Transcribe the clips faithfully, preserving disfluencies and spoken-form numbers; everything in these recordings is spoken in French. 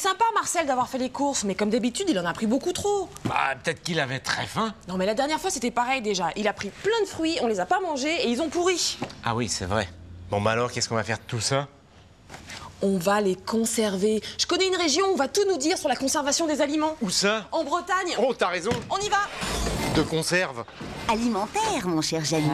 sympa, Marcel, d'avoir fait les courses, mais comme d'habitude, il en a pris beaucoup trop. Bah, peut-être qu'il avait très faim. Non, mais la dernière fois, c'était pareil déjà. Il a pris plein de fruits, on les a pas mangés et ils ont pourri. Ah oui, c'est vrai. Bon, bah alors, qu'est-ce qu'on va faire de tout ça? On va les conserver. Je connais une région où on va tout nous dire sur la conservation des aliments. Où ça? En Bretagne. Oh, t'as raison. On y va. De conserve. Alimentaire, mon cher Jamy.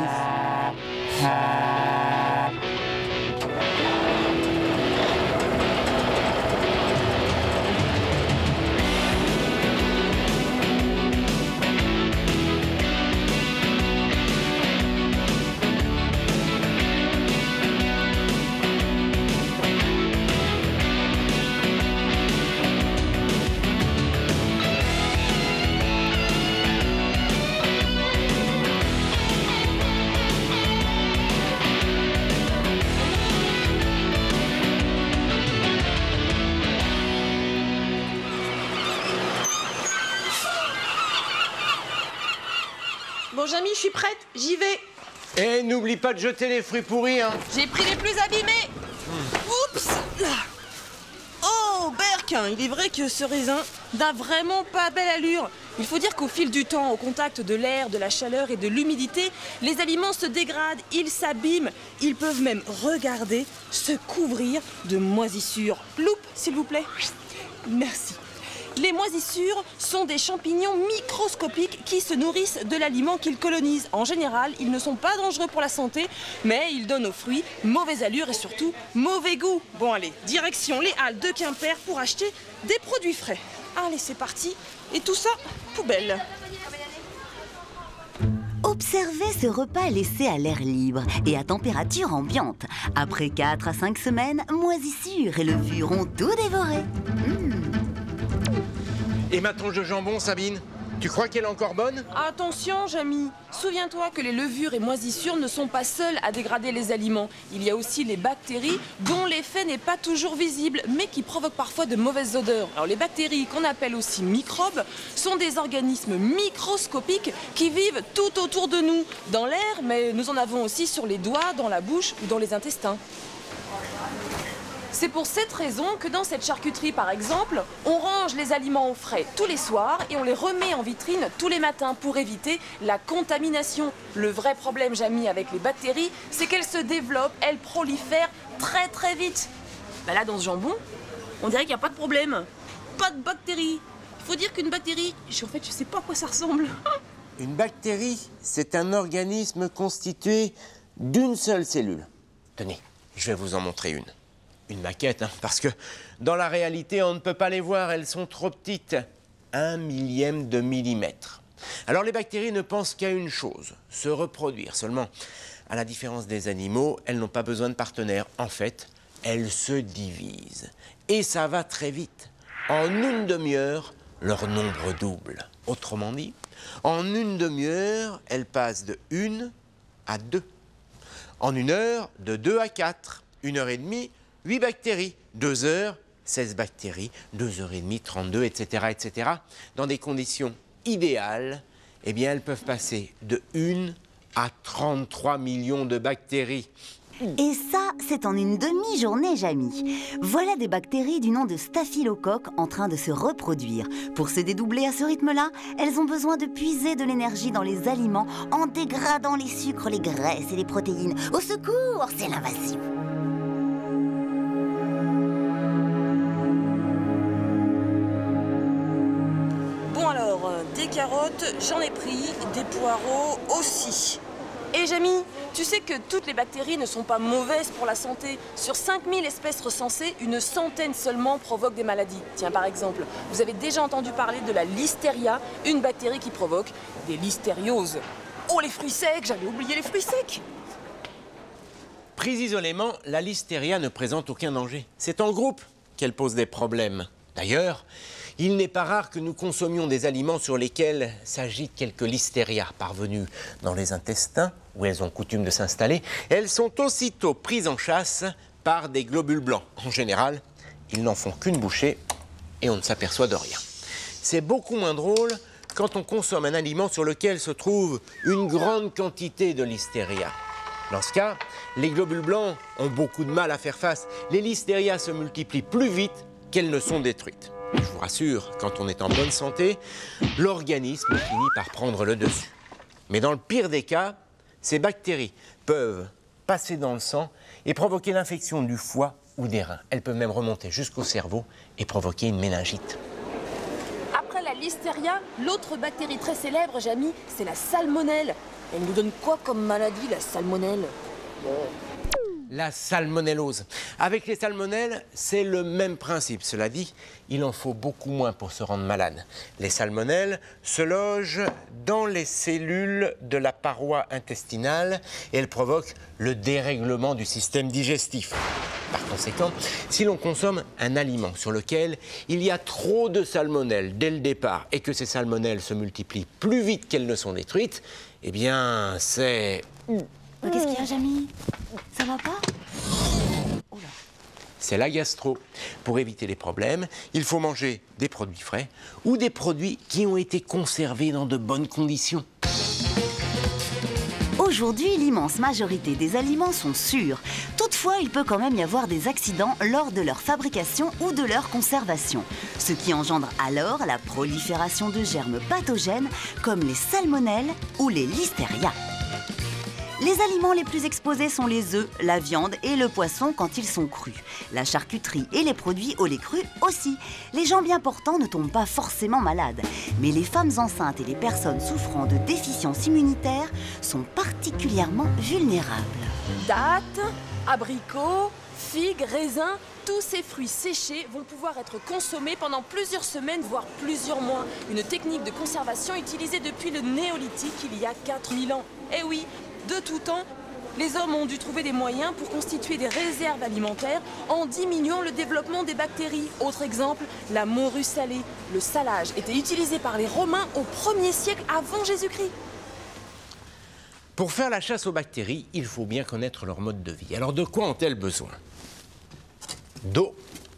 Bon, Jamy, je suis prête. J'y vais. Et n'oublie pas de jeter les fruits pourris, hein. J'ai pris les plus abîmés. Oups. Oh, Berk, il est vrai que ce raisin n'a vraiment pas belle allure. Il faut dire qu'au fil du temps, au contact de l'air, de la chaleur et de l'humidité, les aliments se dégradent, ils s'abîment. Ils peuvent même, regarder, se couvrir de moisissures. Loupe, s'il vous plaît. Merci. Les moisissures sont des champignons microscopiques qui se nourrissent de l'aliment qu'ils colonisent. En général, ils ne sont pas dangereux pour la santé, mais ils donnent aux fruits mauvaise allure et surtout mauvais goût. Bon allez, direction les halles de Quimper pour acheter des produits frais. Allez, c'est parti. Et tout ça, poubelle. Observez ce repas laissé à l'air libre et à température ambiante. Après quatre à cinq semaines, moisissures et levures ont tout dévoré. Mmh. Et ma tranche de jambon, Sabine? Tu crois qu'elle est encore bonne? Attention, Jamy. Souviens-toi que les levures et moisissures ne sont pas seules à dégrader les aliments. Il y a aussi les bactéries dont l'effet n'est pas toujours visible, mais qui provoquent parfois de mauvaises odeurs. Alors les bactéries, qu'on appelle aussi microbes, sont des organismes microscopiques qui vivent tout autour de nous, dans l'air, mais nous en avons aussi sur les doigts, dans la bouche ou dans les intestins. C'est pour cette raison que dans cette charcuterie, par exemple, on range les aliments au frais tous les soirs et on les remet en vitrine tous les matins pour éviter la contamination. Le vrai problème, Jamy, avec les bactéries, c'est qu'elles se développent, elles prolifèrent très très vite. Bah là, dans ce jambon, on dirait qu'il n'y a pas de problème. Pas de bactéries. Il faut dire qu'une bactérie, en fait, je sais pas à quoi ça ressemble. Une bactérie, c'est un organisme constitué d'une seule cellule. Tenez, je vais vous en montrer une. Une maquette, hein, parce que dans la réalité, on ne peut pas les voir, elles sont trop petites. Un millième de millimètre. Alors les bactéries ne pensent qu'à une chose, se reproduire. Seulement, à la différence des animaux, elles n'ont pas besoin de partenaires. En fait, elles se divisent. Et ça va très vite. En une demi-heure, leur nombre double. Autrement dit, en une demi-heure, elles passent de une à deux. En une heure, de deux à quatre. Une heure et demie, huit bactéries, deux heures, seize bactéries, deux heures et demie, trente-deux, et cetera, et cetera. Dans des conditions idéales, eh bien, elles peuvent passer de une à trente-trois millions de bactéries. Et ça, c'est en une demi-journée, Jamy. Voilà des bactéries du nom de staphylocoque en train de se reproduire. Pour se dédoubler à ce rythme-là, elles ont besoin de puiser de l'énergie dans les aliments en dégradant les sucres, les graisses et les protéines. Au secours, c'est l'invasion. Des carottes, j'en ai pris, des poireaux aussi. Et Jamy, tu sais que toutes les bactéries ne sont pas mauvaises pour la santé. Sur cinq mille espèces recensées, une centaine seulement provoquent des maladies. Tiens, par exemple, vous avez déjà entendu parler de la listeria, une bactérie qui provoque des listérioses. Oh, les fruits secs, j'avais oublié les fruits secs. Prise isolément, la listeria ne présente aucun danger. C'est en groupe qu'elle pose des problèmes. D'ailleurs, il n'est pas rare que nous consommions des aliments sur lesquels s'agitent quelques listérias parvenues dans les intestins, où elles ont coutume de s'installer. Elles sont aussitôt prises en chasse par des globules blancs. En général, ils n'en font qu'une bouchée et on ne s'aperçoit de rien. C'est beaucoup moins drôle quand on consomme un aliment sur lequel se trouve une grande quantité de listeria. Dans ce cas, les globules blancs ont beaucoup de mal à faire face. Les listérias se multiplient plus vite qu'elles ne sont détruites. Je vous rassure, quand on est en bonne santé, l'organisme finit par prendre le dessus. Mais dans le pire des cas, ces bactéries peuvent passer dans le sang et provoquer l'infection du foie ou des reins. Elles peuvent même remonter jusqu'au cerveau et provoquer une méningite. Après la listeria, l'autre bactérie très célèbre, Jamy, c'est la salmonelle. Elle nous donne quoi comme maladie, la salmonelle? La salmonellose. Avec les salmonelles, c'est le même principe. Cela dit, il en faut beaucoup moins pour se rendre malade. Les salmonelles se logent dans les cellules de la paroi intestinale et elles provoquent le dérèglement du système digestif. Par conséquent, si l'on consomme un aliment sur lequel il y a trop de salmonelles dès le départ et que ces salmonelles se multiplient plus vite qu'elles ne sont détruites, eh bien, c'est... Qu'est-ce qu'il y a, Jamy? Ça va pas? C'est la gastro. Pour éviter les problèmes, il faut manger des produits frais ou des produits qui ont été conservés dans de bonnes conditions. Aujourd'hui, l'immense majorité des aliments sont sûrs. Toutefois, il peut quand même y avoir des accidents lors de leur fabrication ou de leur conservation, ce qui engendre alors la prolifération de germes pathogènes comme les salmonelles ou les listeria. Les aliments les plus exposés sont les œufs, la viande et le poisson quand ils sont crus. La charcuterie et les produits au lait cru aussi. Les gens bien portants ne tombent pas forcément malades. Mais les femmes enceintes et les personnes souffrant de déficience immunitaire sont particulièrement vulnérables. Dattes, abricots, figues, raisins, tous ces fruits séchés vont pouvoir être consommés pendant plusieurs semaines, voire plusieurs mois. Une technique de conservation utilisée depuis le néolithique il y a quatre mille ans. Eh oui, de tout temps, les hommes ont dû trouver des moyens pour constituer des réserves alimentaires en diminuant le développement des bactéries. Autre exemple, la morue salée. Le salage était utilisé par les Romains au premier siècle avant Jésus-Christ. Pour faire la chasse aux bactéries, il faut bien connaître leur mode de vie. Alors de quoi ont-elles besoin? D'eau,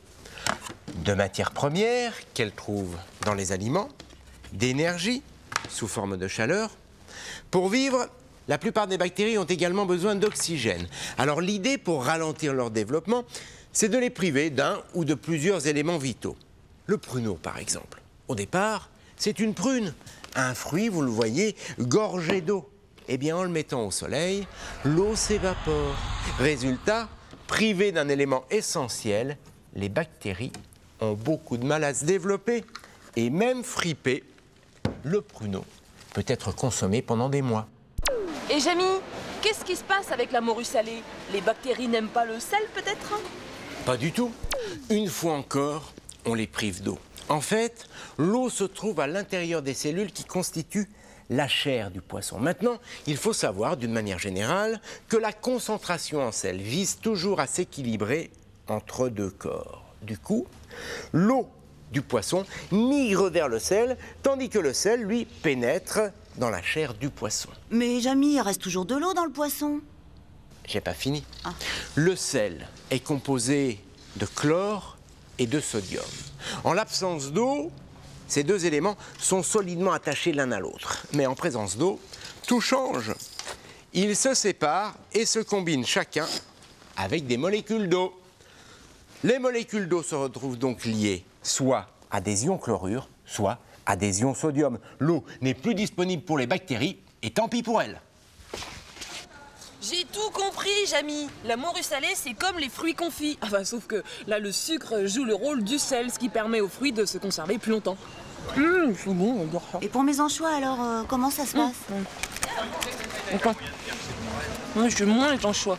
de matières premières qu'elles trouvent dans les aliments, d'énergie sous forme de chaleur. Pour vivre, la plupart des bactéries ont également besoin d'oxygène. Alors l'idée pour ralentir leur développement, c'est de les priver d'un ou de plusieurs éléments vitaux. Le pruneau, par exemple. Au départ, c'est une prune, un fruit, vous le voyez, gorgé d'eau. Eh bien, en le mettant au soleil, l'eau s'évapore. Résultat, privé d'un élément essentiel, les bactéries ont beaucoup de mal à se développer. Et même fripé, le pruneau peut être consommé pendant des mois. Et Jamy, qu'est-ce qui se passe avec la morue salée? Les bactéries n'aiment pas le sel, peut-être? Pas du tout. Une fois encore, on les prive d'eau. En fait, l'eau se trouve à l'intérieur des cellules qui constituent la chair du poisson. Maintenant, il faut savoir, d'une manière générale, que la concentration en sel vise toujours à s'équilibrer entre deux corps. Du coup, l'eau du poisson migre vers le sel, tandis que le sel, lui, pénètre dans la chair du poisson. Mais Jamy, il reste toujours de l'eau dans le poisson. J'ai pas fini. Ah. Le sel est composé de chlore et de sodium. En l'absence d'eau, ces deux éléments sont solidement attachés l'un à l'autre. Mais en présence d'eau, tout change. Ils se séparent et se combinent chacun avec des molécules d'eau. Les molécules d'eau se retrouvent donc liées soit à des ions chlorure, soit à des ions sodium. L'eau n'est plus disponible pour les bactéries et tant pis pour elles. J'ai tout compris, Jamy. La morue salée, c'est comme les fruits confits. Ah bah, sauf que là, le sucre joue le rôle du sel, ce qui permet aux fruits de se conserver plus longtemps. Mmh, c'est bon, on adore ça. Et pour mes anchois, alors, euh, comment ça se passe? Attends. Moi, j'aime moins les anchois.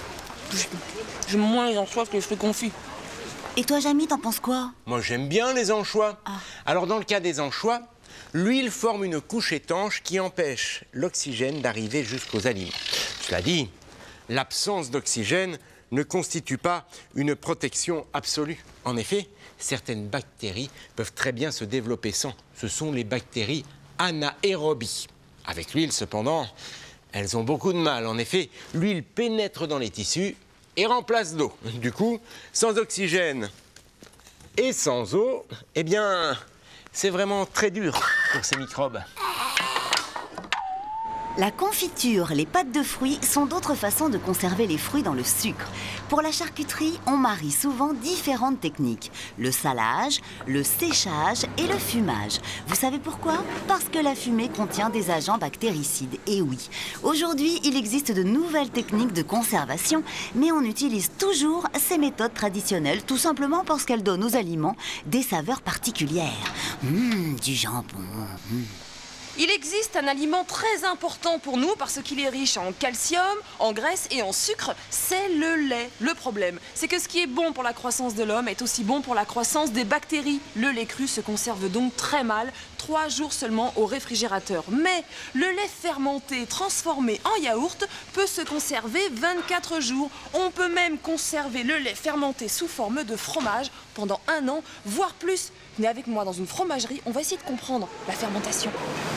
J'aime moins les anchois que les fruits confits. Et toi, Jamy, t'en penses quoi? Moi, j'aime bien les anchois. Ah. Alors, dans le cas des anchois, l'huile forme une couche étanche qui empêche l'oxygène d'arriver jusqu'aux aliments. Cela dit, l'absence d'oxygène ne constitue pas une protection absolue. En effet, certaines bactéries peuvent très bien se développer sans. Ce sont les bactéries anaérobies. Avec l'huile, cependant, elles ont beaucoup de mal. En effet, l'huile pénètre dans les tissus et remplace l'eau. Du coup, sans oxygène et sans eau, eh bien, c'est vraiment très dur pour ces microbes. La confiture, les pâtes de fruits sont d'autres façons de conserver les fruits dans le sucre. Pour la charcuterie, on marie souvent différentes techniques. Le salage, le séchage et le fumage. Vous savez pourquoi? Parce que la fumée contient des agents bactéricides. Et oui, aujourd'hui, il existe de nouvelles techniques de conservation, mais on utilise toujours ces méthodes traditionnelles, tout simplement parce qu'elles donnent aux aliments des saveurs particulières. Mmh, du jambon. Mmh. Il existe un aliment très important pour nous parce qu'il est riche en calcium, en graisse et en sucre, c'est le lait. Le problème, c'est que ce qui est bon pour la croissance de l'homme est aussi bon pour la croissance des bactéries. Le lait cru se conserve donc très mal, trois jours seulement au réfrigérateur. Mais le lait fermenté, transformé en yaourt, peut se conserver vingt-quatre jours. On peut même conserver le lait fermenté sous forme de fromage pendant un an, voire plus. Venez avec moi dans une fromagerie, on va essayer de comprendre la fermentation.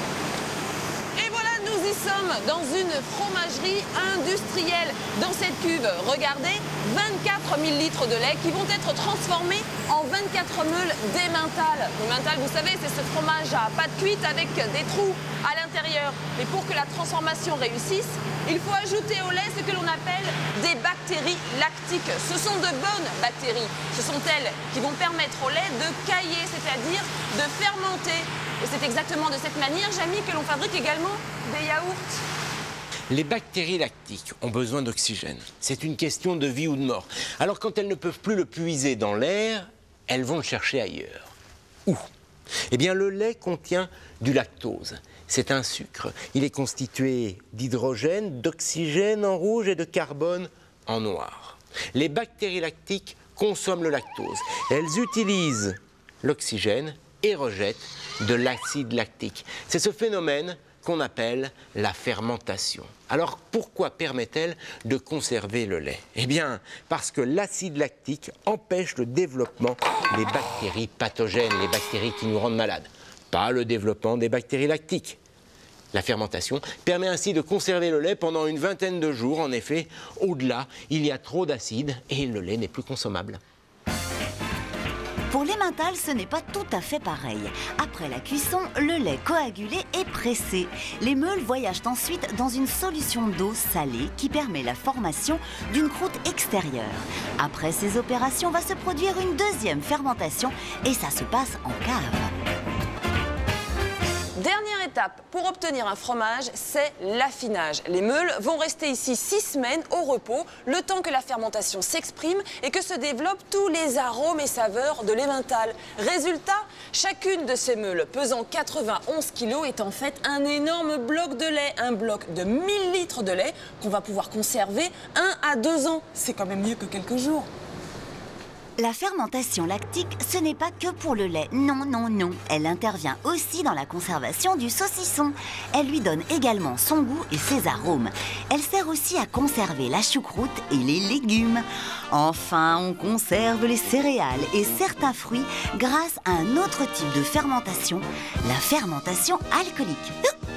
Et voilà, nous y sommes dans une fromagerie industrielle. Dans cette cuve, regardez, vingt-quatre mille litres de lait qui vont être transformés en vingt-quatre meules d'emmental. L'emmental, vous savez, c'est ce fromage à pâte cuite avec des trous à l'intérieur. Mais pour que la transformation réussisse, il faut ajouter au lait ce que l'on appelle des bactéries lactiques. Ce sont de bonnes bactéries. Ce sont elles qui vont permettre au lait de cailler, c'est-à-dire de fermenter. Et c'est exactement de cette manière, Jamy, que l'on fabrique également des yaourts. Les bactéries lactiques ont besoin d'oxygène. C'est une question de vie ou de mort. Alors quand elles ne peuvent plus le puiser dans l'air, elles vont le chercher ailleurs. Où? Eh bien, le lait contient du lactose. C'est un sucre. Il est constitué d'hydrogène, d'oxygène en rouge et de carbone en noir. Les bactéries lactiques consomment le lactose. Elles utilisent l'oxygène et rejettent de l'acide lactique. C'est ce phénomène qu'on appelle la fermentation. Alors pourquoi permet-elle de conserver le lait? Eh bien, parce que l'acide lactique empêche le développement des bactéries pathogènes, les bactéries qui nous rendent malades. Pas le développement des bactéries lactiques. La fermentation permet ainsi de conserver le lait pendant une vingtaine de jours. En effet, au-delà, il y a trop d'acide et le lait n'est plus consommable. Pour l'emmental, ce n'est pas tout à fait pareil. Après la cuisson, le lait coagulé est pressé. Les meules voyagent ensuite dans une solution d'eau salée qui permet la formation d'une croûte extérieure. Après ces opérations, va se produire une deuxième fermentation et ça se passe en cave. Dernière étape pour obtenir un fromage, c'est l'affinage. Les meules vont rester ici six semaines au repos, le temps que la fermentation s'exprime et que se développent tous les arômes et saveurs de l'emmental. Résultat, chacune de ces meules pesant quatre-vingt-onze kilos est en fait un énorme bloc de lait, un bloc de mille litres de lait qu'on va pouvoir conserver un à deux ans. C'est quand même mieux que quelques jours. La fermentation lactique, ce n'est pas que pour le lait. Non, non, non. Elle intervient aussi dans la conservation du saucisson. Elle lui donne également son goût et ses arômes. Elle sert aussi à conserver la choucroute et les légumes. Enfin, on conserve les céréales et certains fruits grâce à un autre type de fermentation, la fermentation alcoolique.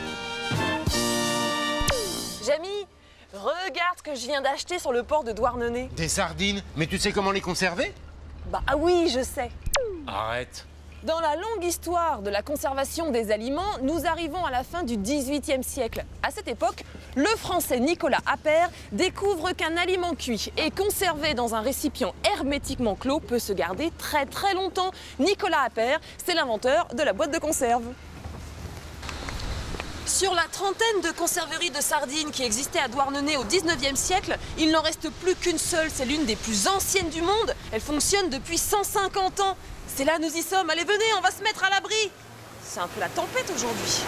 Jamy, regarde ce que je viens d'acheter sur le port de Douarnenez. Des sardines? Mais tu sais comment les conserver? Bah ah oui, je sais. Arrête. Dans la longue histoire de la conservation des aliments, nous arrivons à la fin du dix-huitième siècle. À cette époque, le Français Nicolas Appert découvre qu'un aliment cuit et conservé dans un récipient hermétiquement clos peut se garder très très longtemps. Nicolas Appert, c'est l'inventeur de la boîte de conserve. Sur la trentaine de conserveries de sardines qui existaient à Douarnenez au dix-neuvième siècle, il n'en reste plus qu'une seule. C'est l'une des plus anciennes du monde. Elle fonctionne depuis cent cinquante ans. C'est là, nous y sommes. Allez, venez, on va se mettre à l'abri. C'est un peu la tempête aujourd'hui.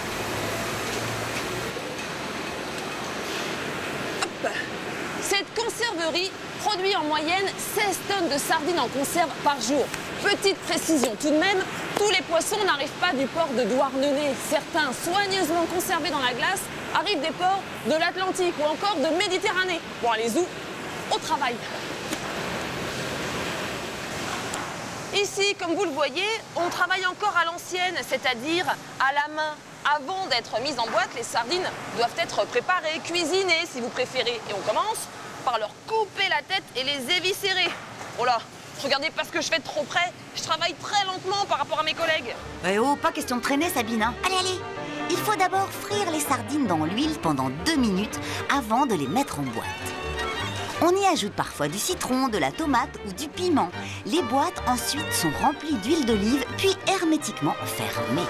Hop. Cette conserverie produit en moyenne seize tonnes de sardines en conserve par jour. Petite précision tout de même, tous les poissons n'arrivent pas du port de Douarnenez. Certains, soigneusement conservés dans la glace, arrivent des ports de l'Atlantique ou encore de Méditerranée. Bon, allez, où? Au travail. Ici, comme vous le voyez, on travaille encore à l'ancienne, c'est-à-dire à la main. Avant d'être mises en boîte, les sardines doivent être préparées, cuisinées si vous préférez. Et on commence par leur couper la tête et les éviscérer. Oh là, regardez pas ce que je fais de trop près. Je travaille très lentement par rapport à mes collègues. Eh oh, pas question de traîner, Sabine. Hein. Allez, allez. Il faut d'abord frire les sardines dans l'huile pendant deux minutes avant de les mettre en boîte. On y ajoute parfois du citron, de la tomate ou du piment. Les boîtes ensuite sont remplies d'huile d'olive puis hermétiquement fermées.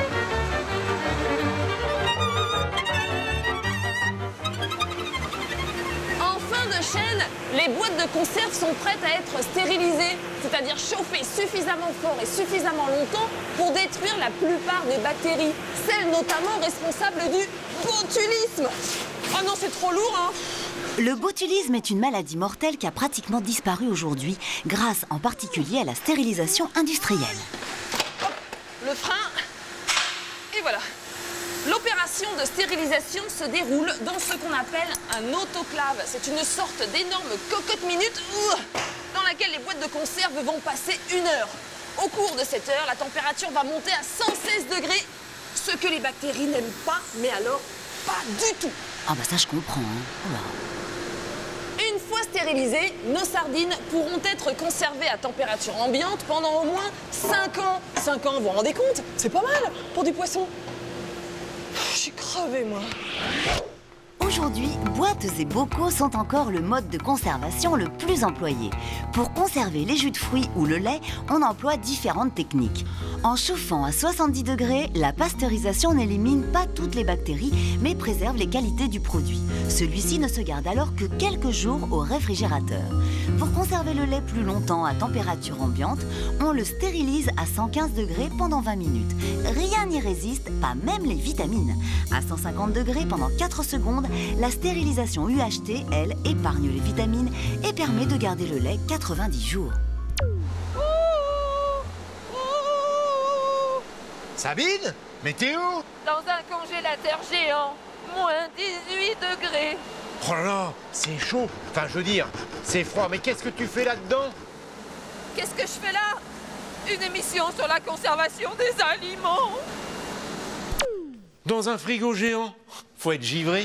En fin de chaîne, les boîtes de conserve sont prêtes à être stérilisées, c'est-à-dire chauffées suffisamment fort et suffisamment longtemps pour détruire la plupart des bactéries, celles notamment responsables du botulisme. Oh non, c'est trop lourd, hein! Le botulisme est une maladie mortelle qui a pratiquement disparu aujourd'hui, grâce en particulier à la stérilisation industrielle. Hop, le frein, et voilà. L'opération de stérilisation se déroule dans ce qu'on appelle un autoclave. C'est une sorte d'énorme cocotte minute dans laquelle les boîtes de conserve vont passer une heure. Au cours de cette heure, la température va monter à cent seize degrés, ce que les bactéries n'aiment pas, mais alors pas du tout. Ah bah ça je comprends, hein. Oh là. Une fois stérilisées, nos sardines pourront être conservées à température ambiante pendant au moins cinq ans. cinq ans, vous vous rendez compte? C'est pas mal pour du poisson. Je suis crevée, moi. Aujourd'hui, boîtes et bocaux sont encore le mode de conservation le plus employé. Pour conserver les jus de fruits ou le lait, on emploie différentes techniques. En chauffant à soixante-dix degrés, la pasteurisation n'élimine pas toutes les bactéries, mais préserve les qualités du produit. Celui-ci ne se garde alors que quelques jours au réfrigérateur. Pour conserver le lait plus longtemps à température ambiante, on le stérilise à cent quinze degrés pendant vingt minutes. Rien n'y résiste, pas même les vitamines. À cent cinquante degrés pendant quatre secondes, la stérilisation U H T, elle, épargne les vitamines et permet de garder le lait quatre-vingt-dix jours. Sabine? Mais t'es où? Dans un congélateur géant, moins dix-huit degrés. Oh là là, c'est chaud. Enfin, je veux dire, c'est froid. Mais qu'est-ce que tu fais là-dedans? Qu'est-ce que je fais là? Une émission sur la conservation des aliments. Dans un frigo géant? Faut être givré.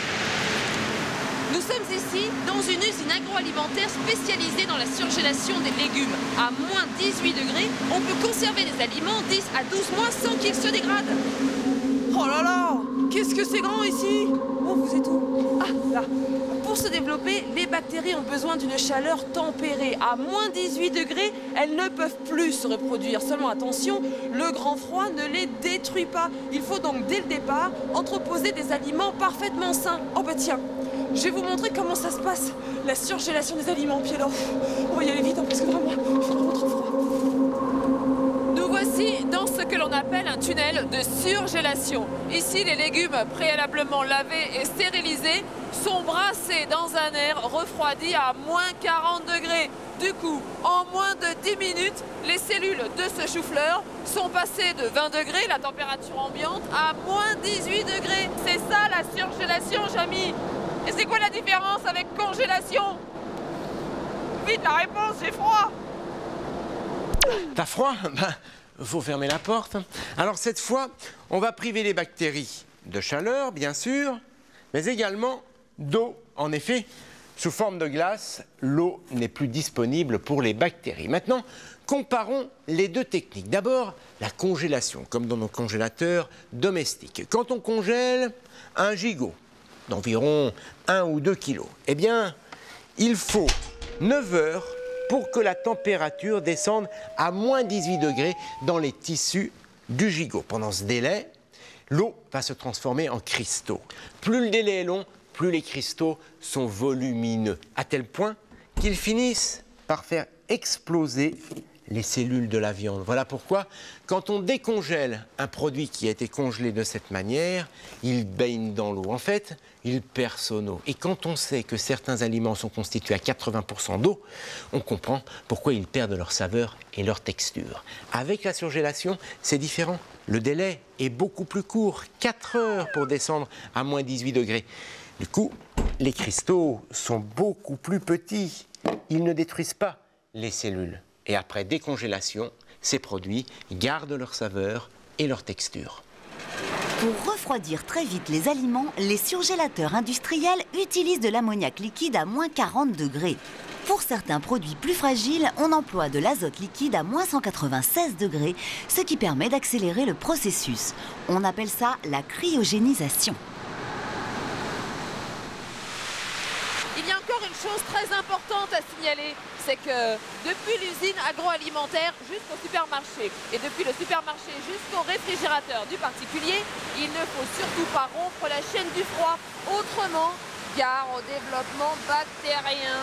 Nous sommes ici dans une usine agroalimentaire spécialisée dans la surgélation des légumes. À moins dix-huit degrés, on peut conserver les aliments dix à douze mois sans qu'ils se dégradent. Oh là là, qu'est-ce que c'est grand ici? Oh, vous êtes où? Ah, là. Pour se développer, les bactéries ont besoin d'une chaleur tempérée. À moins dix-huit degrés, elles ne peuvent plus se reproduire. Seulement attention, le grand froid ne les détruit pas. Il faut donc dès le départ entreposer des aliments parfaitement sains. Oh bah tiens, je vais vous montrer comment ça se passe, la surgélation des aliments. Puis alors, on va y aller vite, hein, parce que vraiment, il fait vraiment trop froid. Nous voici dans ce que l'on appelle un tunnel de surgélation. Ici, les légumes préalablement lavés et stérilisés sont brassés dans un air refroidi à moins quarante degrés. Du coup, en moins de dix minutes, les cellules de ce chou-fleur sont passées de vingt degrés, la température ambiante, à moins dix-huit degrés. C'est ça la surgélation, Jamy. Et c'est quoi la différence avec congélation? Vite, la réponse, j'ai froid. T'as froid? Ben, faut fermer la porte. Alors cette fois, on va priver les bactéries de chaleur, bien sûr, mais également d'eau. En effet, sous forme de glace, l'eau n'est plus disponible pour les bactéries. Maintenant, comparons les deux techniques. D'abord, la congélation, comme dans nos congélateurs domestiques. Quand on congèle un gigot d'environ un ou deux kilos, eh bien, il faut neuf heures pour que la température descende à moins dix-huit degrés dans les tissus du gigot. Pendant ce délai, l'eau va se transformer en cristaux. Plus le délai est long, plus les cristaux sont volumineux, à tel point qu'ils finissent par faire exploser les cellules de la viande. Voilà pourquoi, quand on décongèle un produit qui a été congelé de cette manière, il baigne dans l'eau. En fait, il perd son eau. Et quand on sait que certains aliments sont constitués à quatre-vingts pour cent d'eau, on comprend pourquoi ils perdent leur saveur et leur texture. Avec la surgélation, c'est différent. Le délai est beaucoup plus court, quatre heures pour descendre à moins dix-huit degrés. Du coup, les cristaux sont beaucoup plus petits. Ils ne détruisent pas les cellules. Et après décongélation, ces produits gardent leur saveur et leur texture. Pour refroidir très vite les aliments, les surgélateurs industriels utilisent de l'ammoniac liquide à moins quarante degrés. Pour certains produits plus fragiles, on emploie de l'azote liquide à moins cent quatre-vingt-seize degrés, ce qui permet d'accélérer le processus. On appelle ça la cryogénisation. Il y a encore une chose très importante à signaler, c'est que depuis l'usine agroalimentaire jusqu'au supermarché et depuis le supermarché jusqu'au réfrigérateur du particulier, il ne faut surtout pas rompre la chaîne du froid, autrement, gare au développement bactérien.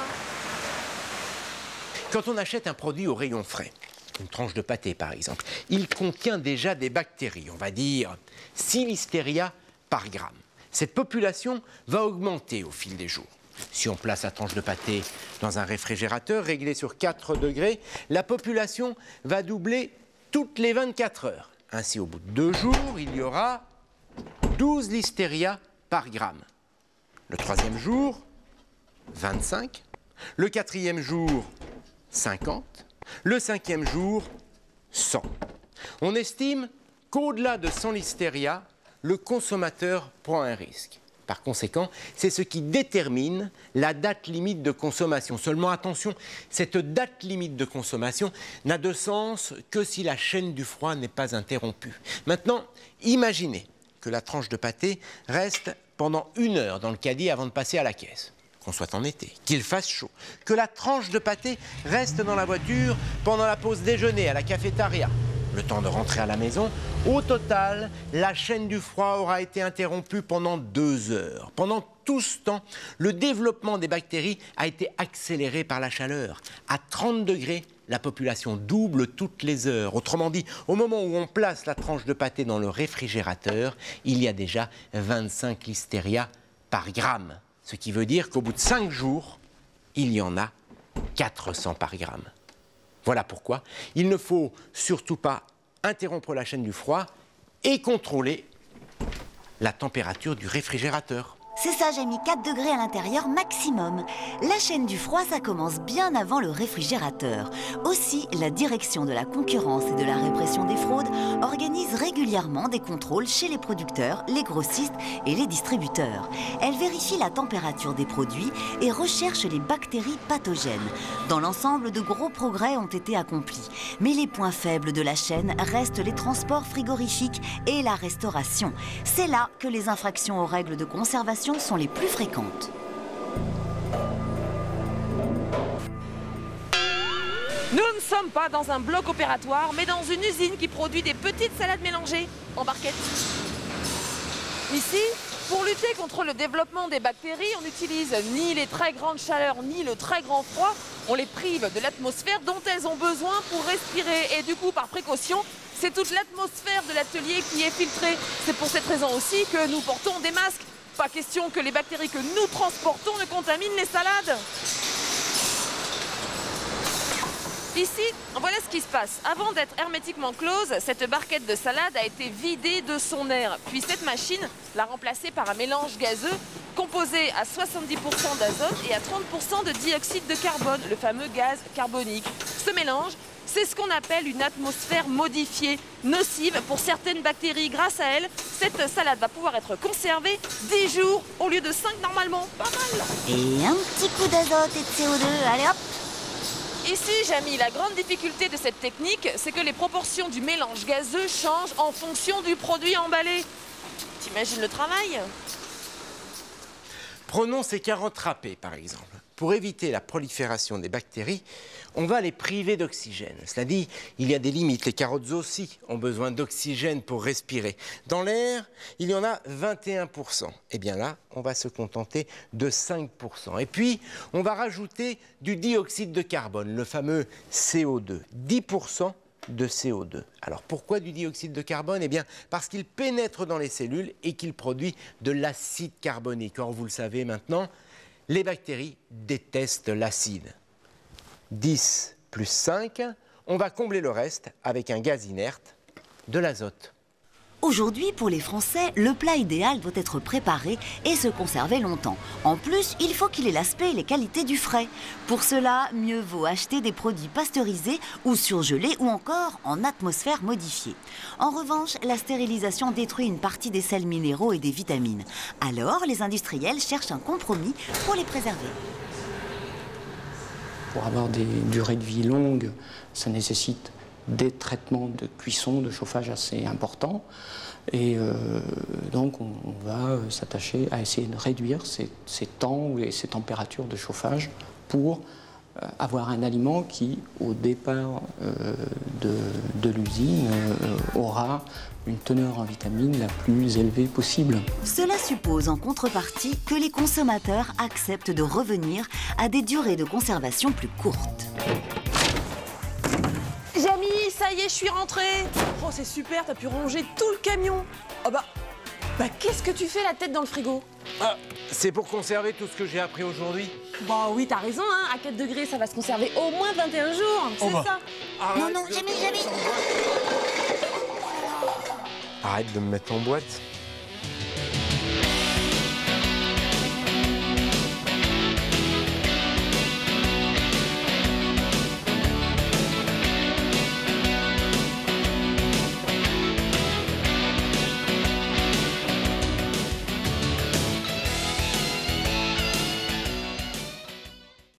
Quand on achète un produit au rayon frais, une tranche de pâté par exemple, il contient déjà des bactéries, on va dire six listeria par gramme. Cette population va augmenter au fil des jours. Si on place la tranche de pâté dans un réfrigérateur réglé sur quatre degrés, la population va doubler toutes les vingt-quatre heures. Ainsi, au bout de deux jours, il y aura douze listeria par gramme. Le troisième jour, vingt-cinq. Le quatrième jour, cinquante. Le cinquième jour, cent. On estime qu'au-delà de cent listeria, le consommateur prend un risque. Par conséquent, c'est ce qui détermine la date limite de consommation. Seulement attention, cette date limite de consommation n'a de sens que si la chaîne du froid n'est pas interrompue. Maintenant, imaginez que la tranche de pâté reste pendant une heure dans le caddie avant de passer à la caisse. Qu'on soit en été, qu'il fasse chaud, que la tranche de pâté reste dans la voiture pendant la pause déjeuner à la cafétéria. Le temps de rentrer à la maison, au total, la chaîne du froid aura été interrompue pendant deux heures. Pendant tout ce temps, le développement des bactéries a été accéléré par la chaleur. À trente degrés, la population double toutes les heures. Autrement dit, au moment où on place la tranche de pâté dans le réfrigérateur, il y a déjà vingt-cinq listeria par gramme. Ce qui veut dire qu'au bout de cinq jours, il y en a quatre cents par gramme. Voilà pourquoi il ne faut surtout pas interrompre la chaîne du froid et contrôler la température du réfrigérateur. C'est ça, j'ai mis quatre degrés à l'intérieur maximum. La chaîne du froid, ça commence bien avant le réfrigérateur. Aussi, la direction de la concurrence et de la répression des fraudes organise régulièrement des contrôles chez les producteurs, les grossistes et les distributeurs. Elle vérifie la température des produits et recherche les bactéries pathogènes. Dans l'ensemble, de gros progrès ont été accomplis. Mais les points faibles de la chaîne restent les transports frigorifiques et la restauration. C'est là que les infractions aux règles de conservation sont les plus fréquentes. Nous ne sommes pas dans un bloc opératoire, mais dans une usine qui produit des petites salades mélangées en barquette. Ici, pour lutter contre le développement des bactéries, on n'utilise ni les très grandes chaleurs ni le très grand froid. On les prive de l'atmosphère dont elles ont besoin pour respirer. Et du coup, par précaution, c'est toute l'atmosphère de l'atelier qui est filtrée. C'est pour cette raison aussi que nous portons des masques. Pas question que les bactéries que nous transportons ne contaminent les salades. Ici, voilà ce qui se passe. Avant d'être hermétiquement close, cette barquette de salade a été vidée de son air. Puis cette machine l'a remplacée par un mélange gazeux composé à soixante-dix pour cent d'azote et à trente pour cent de dioxyde de carbone, le fameux gaz carbonique. Ce mélange, c'est ce qu'on appelle une atmosphère modifiée, nocive pour certaines bactéries. Grâce à elle, cette salade va pouvoir être conservée dix jours au lieu de cinq normalement. Pas mal. Et un petit coup d'azote et de C O deux, allez hop. Ici, Jamy, la grande difficulté de cette technique, c'est que les proportions du mélange gazeux changent en fonction du produit emballé. T'imagines le travail? Prenons ces carottes râpées, par exemple. Pour éviter la prolifération des bactéries, on va les priver d'oxygène. Cela dit, il y a des limites. Les carottes aussi ont besoin d'oxygène pour respirer. Dans l'air, il y en a vingt et un pour cent. Et bien là, on va se contenter de cinq pour cent. Et puis, on va rajouter du dioxyde de carbone, le fameux C O deux, dix pour cent de C O deux. Alors pourquoi du dioxyde de carbone? Eh bien, parce qu'il pénètre dans les cellules et qu'il produit de l'acide carbonique. Or, vous le savez maintenant, les bactéries détestent l'acide. dix plus cinq, on va combler le reste avec un gaz inerte, de l'azote. Aujourd'hui, pour les Français, le plat idéal doit être préparé et se conserver longtemps. En plus, il faut qu'il ait l'aspect et les qualités du frais. Pour cela, mieux vaut acheter des produits pasteurisés ou surgelés ou encore en atmosphère modifiée. En revanche, la stérilisation détruit une partie des sels minéraux et des vitamines. Alors, les industriels cherchent un compromis pour les préserver. pour avoir des durées de vie longues, ça nécessite des traitements de cuisson, de chauffage assez importants. Et euh, donc on, on va s'attacher à essayer de réduire ces, ces temps et ces températures de chauffage pour euh, avoir un aliment qui, au départ euh, de, de l'usine, euh, aura une teneur en vitamines la plus élevée possible. Cela suppose en contrepartie que les consommateurs acceptent de revenir à des durées de conservation plus courtes. Jamy, ça y est, je suis rentrée. Oh, c'est super, t'as pu ranger tout le camion. Oh bah, bah qu'est-ce que tu fais la tête dans le frigo? Ah, c'est pour conserver tout ce que j'ai appris aujourd'hui. Bah oui, t'as raison, hein. À quatre degrés, ça va se conserver au moins vingt et un jours. C'est Oh bah. ça. Non, non, Jamy, Jamy. Arrête de me mettre en boîte.